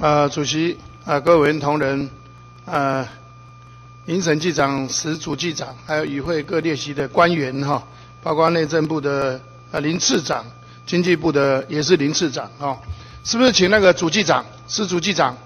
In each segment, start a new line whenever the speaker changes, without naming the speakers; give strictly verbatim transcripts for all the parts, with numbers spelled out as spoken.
呃，主席，呃，各位委员同仁，呃，林审计长、石主计长，还有与会各列席的官员哈，包括内政部的呃林次长，经济部的也是林次长哈，是不是请那个主计长、石主计长？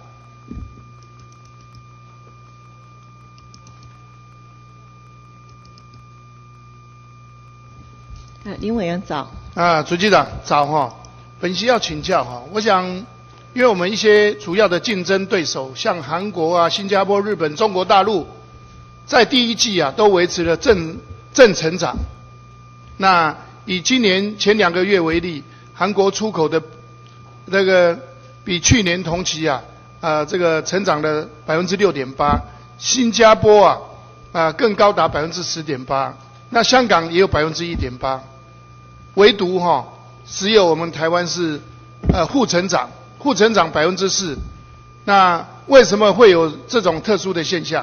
呃，林委员早。
啊，主计长早哈，本席要请教哈，我想。因为我们一些主要的竞争对手，像韩国啊、新加坡、日本、中国大陆，在第一季啊都维持了正正成长。那以今年前两个月为例，韩国出口的那个比去年同期啊，呃，这个成长了百分之六点八，新加坡啊啊更高达百分之十点八，那香港也有百分之一点八，唯独哈、哦、只有我们台湾是呃负成长。负成长百分之四，那为什么会有这种特殊的现象？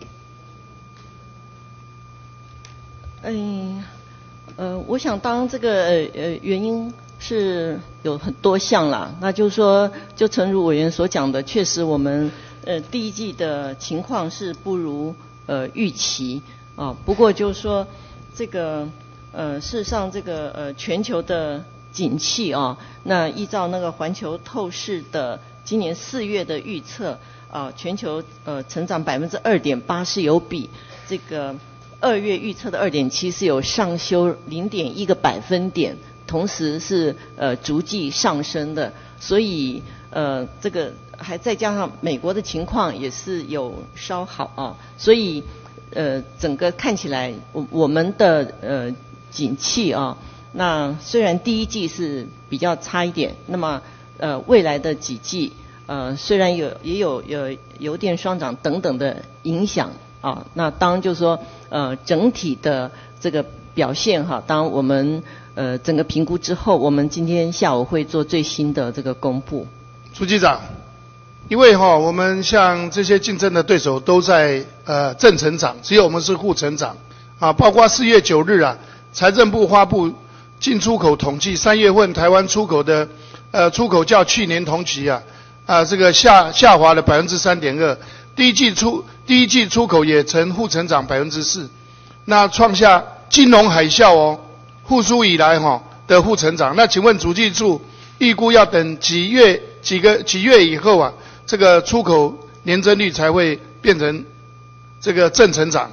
嗯，呃，我想当这个呃呃原因是有很多项啦。那就是说，就诚如委员所讲的，确实我们呃第一季的情况是不如呃预期啊。不过就是说，这个呃事实上这个呃全球的景气啊，那依照那个环球透视的今年四月的预测啊，全球呃成长百分之二点八是有比这个二月预测的二点七是有上修零点一个百分点，同时是呃逐季上升的，所以呃这个还再加上美国的情况也是有稍好啊，所以呃整个看起来我我们的呃景气啊。那虽然第一季是比较差一点，那么呃未来的几季呃虽然有也有有油电双涨等等的影响啊，那当然就是说呃整体的这个表现哈，当我们呃整个评估之后，我们今天下午会做最新的这个公布。
朱局长，因为哈我们像这些竞争的对手都在呃正成长，只有我们是负成长啊，包括四月九日啊，财政部发布进出口统计，三月份台湾出口的呃出口较去年同期啊啊、呃、这个下下滑了百分之三点二，第一季出第一季出口也呈负成长百分之四，那创下金融海啸哦复苏以来哈、哦、的负成长。那请问主计处预估要等几月几个几月以后啊，这个出口年增率才会变成这个正成长？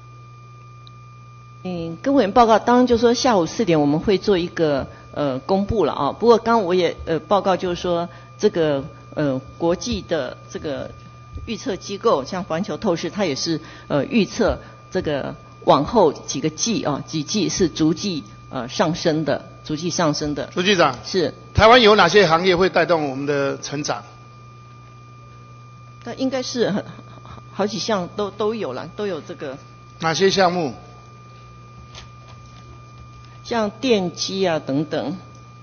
嗯，跟委员报告，当然就是说下午四点我们会做一个呃公布了啊。不过刚刚我也呃报告就是说，这个呃国际的这个预测机构，像环球透视，它也是呃预测这个往后几个季啊几季是逐季呃上升的，逐季上升的。
朱局长，
是
台湾有哪些行业会带动我们的成长？
那应该是很好几项都都有了，都有这个。
哪些项目？
像电机啊等等。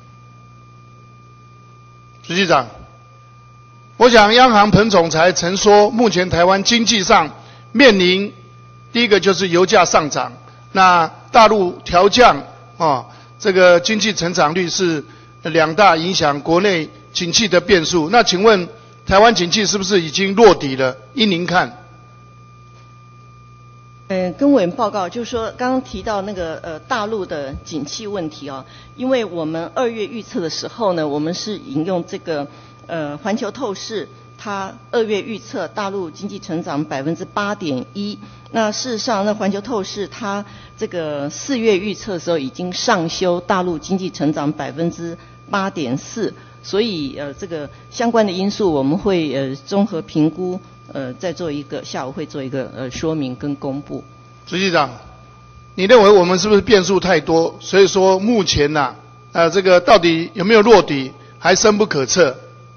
主席长，我想央行彭总裁曾说，目前台湾经济上面临第一个就是油价上涨，那大陆调降啊，这个经济成长率是两大影响国内景气的变数。那请问台湾景气是不是已经落底了？依您看？
嗯，跟委员报告就是说，刚刚提到那个呃大陆的景气问题啊，因为我们二月预测的时候呢，我们是引用这个呃环球透视，它二月预测大陆经济成长百分之八点一。那事实上，那环球透视它这个四月预测的时候已经上修大陆经济成长百分之八点四，所以呃这个相关的因素我们会呃综合评估。呃，再做一个下午会做一个呃说明跟公布。
主席长，你认为我们是不是变数太多？所以说目前呐、啊，呃，这个到底有没有落底，还深不可测。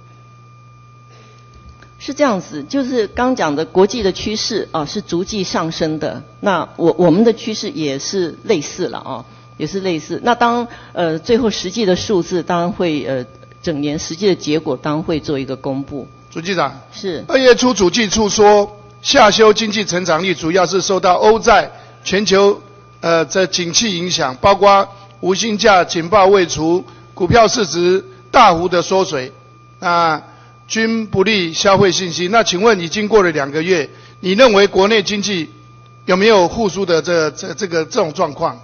是这样子，就是刚讲的国际的趋势啊，是逐季上升的。那我我们的趋势也是类似了啊，也是类似。那当呃最后实际的数字，当然会呃整年实际的结果，当然会做一个公布。
主计长，
是
二月初主计处说，下修经济成长率主要是受到欧债、全球呃的景气影响，包括无薪假警报未除，股票市值大幅的缩水。那均不利消费信心。那请问已经过了两个月，你认为国内经济有没有复苏的这这这个这种状况？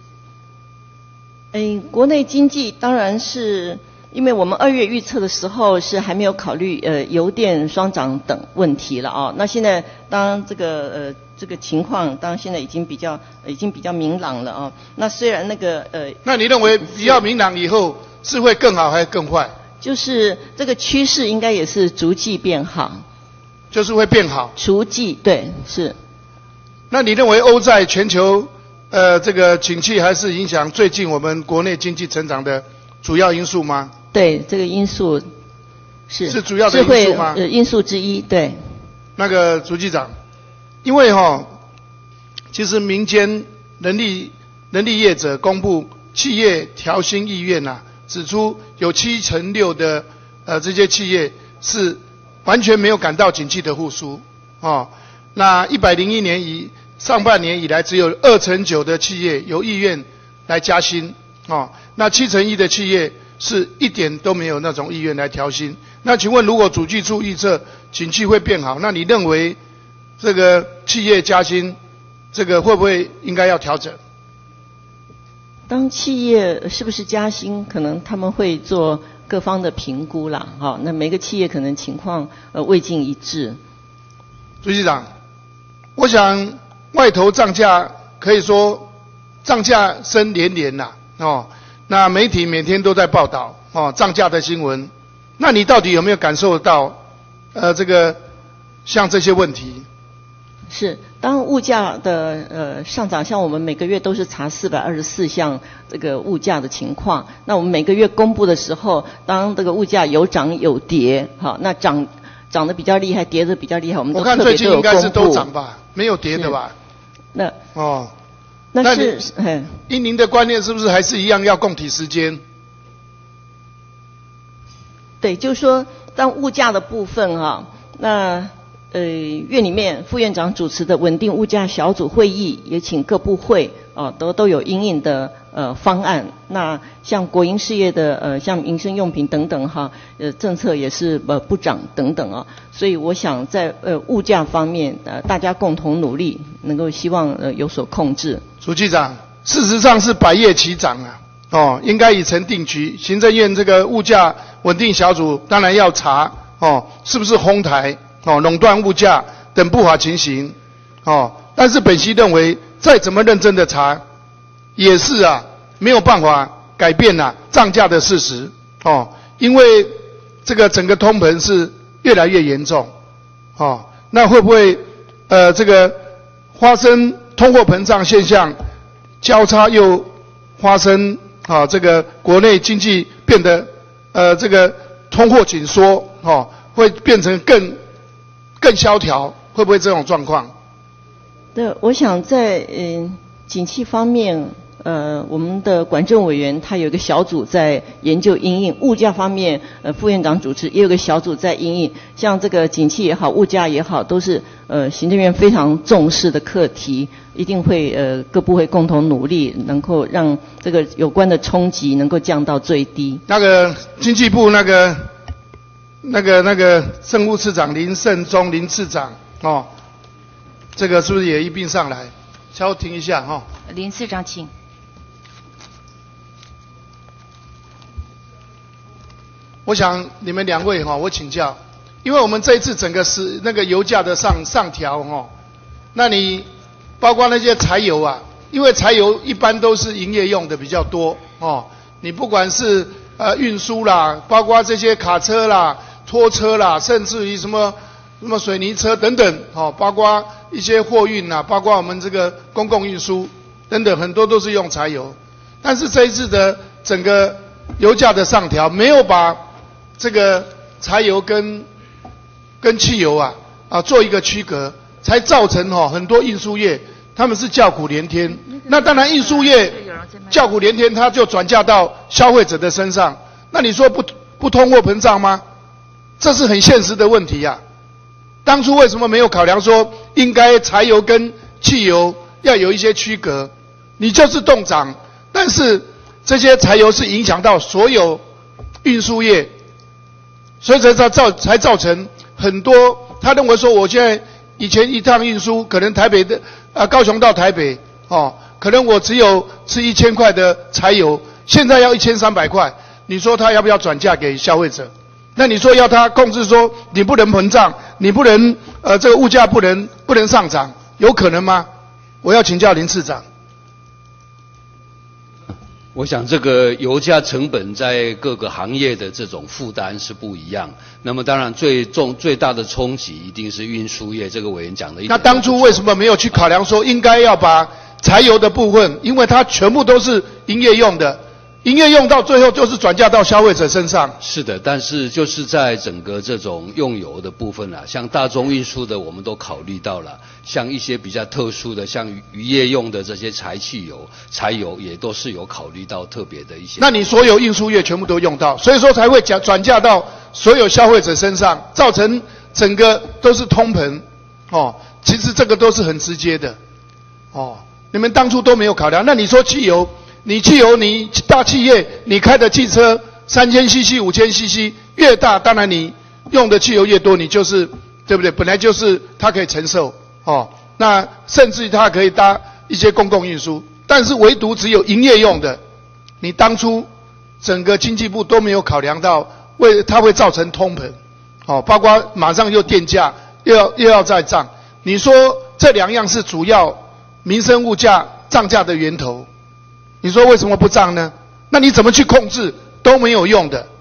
诶，国内经济当然是，因为我们二月预测的时候是还没有考虑呃油电双涨等问题了啊。那现在当这个呃这个情况，当然现在已经比较已经比较明朗了啊。那虽然那个呃，
那你认为比较明朗以后是会更好还是更坏？
就是这个趋势应该也是逐季变好，
就是会变好。
逐季对是。
那你认为欧债全球呃这个景气还是影响最近我们国内经济成长的主要因素吗？
对，这个因素是
是主要的因素吗？
呃，因素之一，对。
那个主计长，因为哈、哦，其实民间人力人力业者公布企业调薪意愿呐、啊，指出有七成六的呃这些企业是完全没有感到景气的复苏哦。那一百零一年以上半年以来，只有二成九的企业有意愿来加薪哦。那七成一的企业是一点都没有那种意愿来调薪。那请问，如果主计处预测景气会变好，那你认为这个企业加薪，这个会不会应该要调整？
当企业是不是加薪，可能他们会做各方的评估啦，哈、哦。那每个企业可能情况呃未尽一致。
主席长，我想外头涨价可以说涨价声连连呐、啊，哦，那媒体每天都在报道哦涨价的新闻，那你到底有没有感受到呃这个像这些问题？
是，当物价的呃上涨，像我们每个月都是查四百二十四项这个物价的情况，那我们每个月公布的时候，当这个物价有涨有跌，好，那涨涨得比较厉害，跌得比较厉害，我们都特别都有公布。
我看最近应该是都涨吧，没有跌的吧？
那
哦，
那是嗯，
依您的观念是不是还是一样要共体时间？
对，就是说当物价的部分哈、啊，那。呃，院里面副院长主持的稳定物价小组会议，也请各部会啊都都有因应的呃方案。那像国营事业的呃，像民生用品等等哈，呃政策也是呃不涨等等啊。所以我想在呃物价方面呃大家共同努力，能够希望呃有所控制。
主计长，事实上是百业齐涨啊，哦，应该已成定局。行政院这个物价稳定小组当然要查哦，是不是哄抬？哦，垄断物价等不法情形，哦，但是本席认为，再怎么认真的查，也是啊，没有办法改变呐、啊、涨价的事实，哦，因为这个整个通膨是越来越严重，哦，那会不会呃这个发生通货膨胀现象交叉又发生啊这个国内经济变得呃这个通货紧缩，哦，会变成更更萧条，会不会这种状况？
对，我想在嗯、呃、景气方面，呃，我们的管政委员他有一个小组在研究因应物价方面，呃，副院长主持也有个小组在因应，像这个景气也好，物价也好，都是呃行政院非常重视的课题，一定会呃各部会共同努力，能够让这个有关的冲击能够降到最低。
那个经济部那个。那个那个政务次长林胜忠林次长哦，这个是不是也一并上来？稍微停一下哈、哦。
林次长，请。
我想你们两位哈、哦，我请教，因为我们这一次整个是那个油价的上上调哈、哦，那你包括那些柴油啊，因为柴油一般都是营业用的比较多哦，你不管是呃运输啦，包括这些卡车啦。拖车啦，甚至于什么什么水泥车等等，哦，包括一些货运啦，包括我们这个公共运输等等，很多都是用柴油。但是这一次的整个油价的上调，没有把这个柴油跟跟汽油啊啊做一个区隔，才造成哦很多运输业他们是叫苦连天。那当然运输业叫苦连天，它就转嫁到消费者的身上。那你说不不通货膨胀吗？这是很现实的问题呀、啊。当初为什么没有考量说应该柴油跟汽油要有一些区隔？你就是冻涨，但是这些柴油是影响到所有运输业， 所以才造造才造成很多他认为说，我现在以前一趟运输可能台北的啊高雄到台北哦，可能我只有吃一千块的柴油，现在要一千三百块，你说他要不要转嫁给消费者？那你说要他控制说你不能膨胀，你不能呃这个物价不能不能上涨，有可能吗？我要请教林次长。
我想这个油价成本在各个行业的这种负担是不一样。那么当然最重最大的冲击一定是运输业，这个委员讲的一点。
那当初为什么没有去考量说应该要把柴油的部分，因为它全部都是营业用的，营业用到最后就是转嫁到消费者身上。
是的，但是就是在整个这种用油的部分啊，像大众运输的我们都考虑到了，像一些比较特殊的，像渔业用的这些柴汽油、柴油也都是有考虑到特别的一些。
那你所有运输业全部都用到，所以说才会转转嫁到所有消费者身上，造成整个都是通膨。哦，其实这个都是很直接的。哦，你们当初都没有考量。那你说汽油？你汽油，你大企业，你开的汽车三千 C C、五千 C C 越大，当然你用的汽油越多，你就是对不对？本来就是它可以承受哦。那甚至于它可以搭一些公共运输，但是唯独只有营业用的，你当初整个经济部都没有考量到，为它会造成通膨哦，包括马上又电价又要又要再涨。你说这两样是主要民生物价涨价的源头。你说为什么不涨呢？那你怎么去控制都没有用的。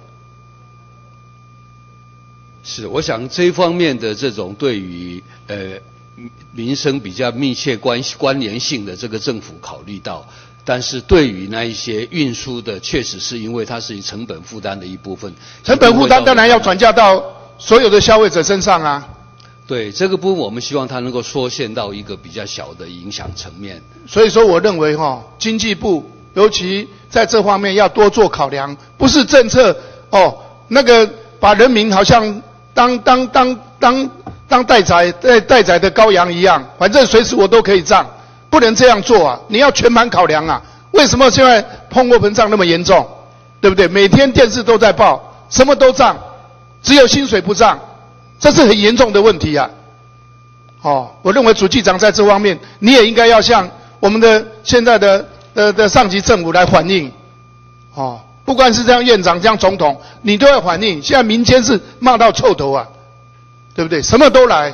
是，我想这一方面的这种对于呃民生比较密切关关联性的这个政府考虑到，但是对于那一些运输的，确实是因为它是成本负担的一部分。
成本负担当然要转嫁到所有的消费者身上啊。
对，这个部分我们希望它能够缩限到一个比较小的影响层面。
所以说我认为哈，经济部尤其在这方面要多做考量，不是政策哦，那个把人民好像当当当当当待宰待待宰的羔羊一样，反正随时我都可以涨，不能这样做啊！你要全盘考量啊！为什么现在通货膨胀那么严重？对不对？每天电视都在报，什么都涨，只有薪水不涨。这是很严重的问题啊！哦，我认为主计长在这方面，你也应该要向我们的现在的的的上级政府来反映。哦，不管是这样院长、这样总统，你都要反映。现在民间是骂到臭头啊，对不对？什么都来。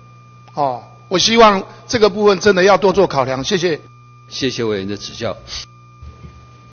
哦，我希望这个部分真的要多做考量。谢谢。
谢谢委员的指教。